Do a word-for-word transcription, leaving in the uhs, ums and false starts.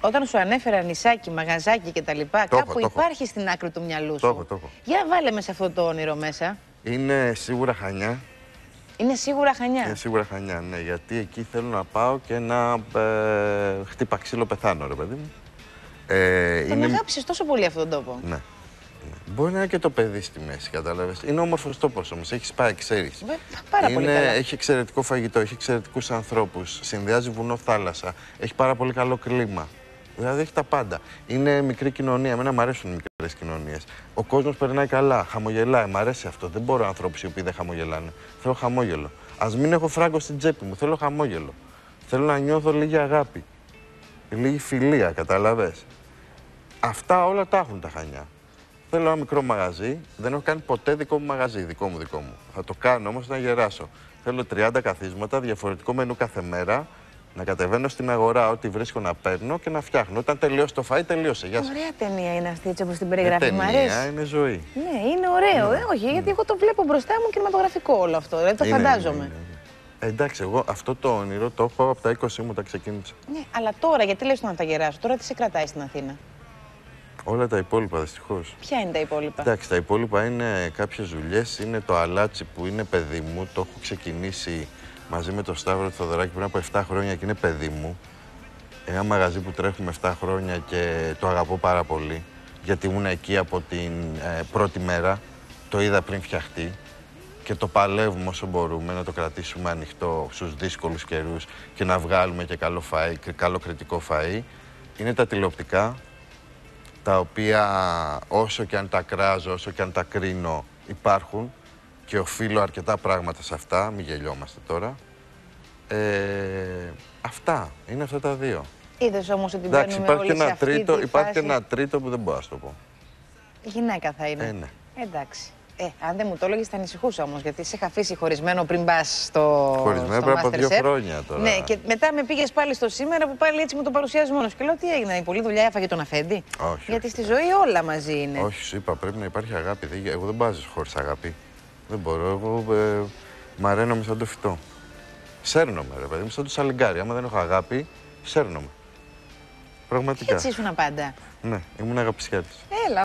Όταν σου ανέφερα νησάκι, μαγαζάκι κτλ., κάπου υπάρχει στην άκρη του μυαλού σου. Το έχω, το έχω. Για βάλε με σε αυτό το όνειρο μέσα. Είναι σίγουρα Χανιά. Είναι σίγουρα Χανιά. Είναι σίγουρα Χανιά, ναι. Γιατί εκεί θέλω να πάω και να ε, χτύπα ξύλο πεθάνω, ρε παιδί μου. Ε, Τον είναι... αγάπησες τόσο πολύ αυτόν τον τόπο. Ναι. Μπορεί να είναι και το παιδί στη μέση, κατάλαβες. Είναι όμορφος τόπος όμως, έχεις πάει, ξέρεις. Πάρα είναι, πολύ καλά. Έχει εξαιρετικό φαγητό, έχει εξαιρετικούς ανθρώπους, συνδυάζει βουνό θάλασσα, έχει πάρα πολύ καλό κλίμα. Δηλαδή έχει τα πάντα. Είναι μικρή κοινωνία, εμένα μου αρέσουν οι μικρές κοινωνίες. Ο κόσμος περνάει καλά, χαμογελάει, μου αρέσει αυτό. Δεν μπορώ ανθρώπους οι οποίοι δεν χαμογελάνε. Θέλω χαμόγελο. Ας μην έχω φράγκο στην τσέπη μου, θέλω χαμόγελο. Θέλω να νιώθω λίγη αγάπη, λίγη φιλία, καταλαβες. Αυτά όλα τα έχουν τα Χανιά. Θέλω ένα μικρό μαγαζί. Δεν έχω κάνει ποτέ δικό μου μαγαζί, δικό μου δικό μου. Θα το κάνω όμως να γεράσω. Θέλω τριάντα καθίσματα, διαφορετικό μενού κάθε μέρα. Να κατεβαίνω στην αγορά, ό,τι βρίσκω να παίρνω και να φτιάχνω. Όταν τελειώσει το φαΐ, τελείωσε. Γεια σας. Ωραία ταινία είναι αυτή, έτσι όπως την περιγράφει. Μ' αρέσει. Είναι ζωή. Ναι, είναι ωραίο. Ναι. Ε, όχι, mm. γιατί εγώ το βλέπω μπροστά μου κινηματογραφικό όλο αυτό. Δηλαδή το είναι, φαντάζομαι. Είναι, είναι, είναι. Ε, εντάξει, εγώ αυτό το όνειρο το έχω από τα είκοσι μου όταν ξεκίνησα. Ναι, αλλά τώρα γιατί λες να τα γεράσω, τώρα τι σε κρατάει στην Αθήνα? Όλα τα υπόλοιπα, δυστυχώς. Ποια είναι τα υπόλοιπα? Εντάξει, τα υπόλοιπα είναι κάποιες δουλειές. Είναι το αλάτσι που είναι παιδί μου. Το έχω ξεκινήσει μαζί με τον Σταύρο Θοδωράκη πριν από επτά χρόνια και είναι παιδί μου. Ένα μαγαζί που τρέχουμε επτά χρόνια και το αγαπώ πάρα πολύ. Γιατί ήμουν εκεί από την ε, πρώτη μέρα. Το είδα πριν φτιαχτεί. Και το παλεύουμε όσο μπορούμε να το κρατήσουμε ανοιχτό στους δύσκολους καιρούς και να βγάλουμε και καλό φαΐ, καλό κριτικό φαΐ. Είναι τα τηλεοπτικά, τα οποία όσο και αν τα κράζω, όσο και αν τα κρίνω, υπάρχουν και οφείλω αρκετά πράγματα σε αυτά, μην γελιόμαστε τώρα. Ε, αυτά, είναι αυτά τα δύο. Είδες όμως ότι μπαίνουμε όλοι σε αυτή τρίτο, τη Υπάρχει φάση... και ένα τρίτο που δεν μπορώ να σου το πω. Γυναίκα θα είναι. Ε, ναι. Εντάξει. Ε, αν δεν μου το έλεγες θα ανησυχούσα όμως, γιατί σε είχα αφήσει χωρισμένο πριν πας στο Χωρισμένο πριν από δύο χρόνια τώρα. Ναι, και μετά με πήγες πάλι στο σήμερα που πάλι έτσι μου το παρουσιάζει μόνος. Και λέω τι έγινε, η πολλή δουλειά έφαγε τον αφέντη? Όχι. Γιατί όχι, στη όχι. ζωή όλα μαζί είναι. Όχι, σου είπα, πρέπει να υπάρχει αγάπη. Εγώ δεν μπάζω χωρίς αγάπη. Δεν μπορώ. Εγώ ε, μαραίνομαι σαν το φυτό. Σέρνομαι, ρε παιδί μου, σαν το σαλιγκάρι. Άμα δεν έχω αγάπη, σέρνομαι. Πραγματικά. Έτσι ήσουν πάντα. Ναι, ήμουν αγαπησιάτης. Έλα.